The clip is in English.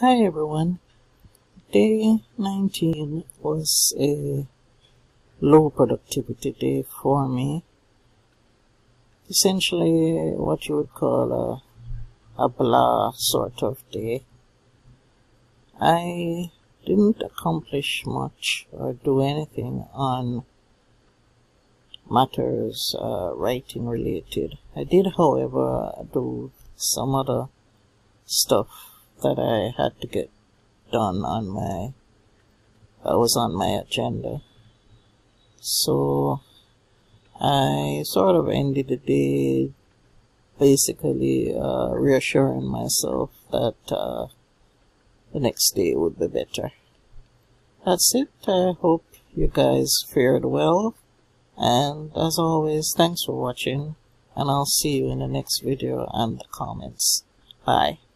Hi everyone. Day 19 was a low productivity day for me. Essentially what you would call a blah sort of day. I didn't accomplish much or do anything on matters writing related. I did, however, do some other stuff that I had to get done that was on my agenda. So I sort of ended the day basically reassuring myself that the next day would be better. That's it. I hope you guys fared well, and as always, thanks for watching, and I'll see you in the next video and the comments. Bye.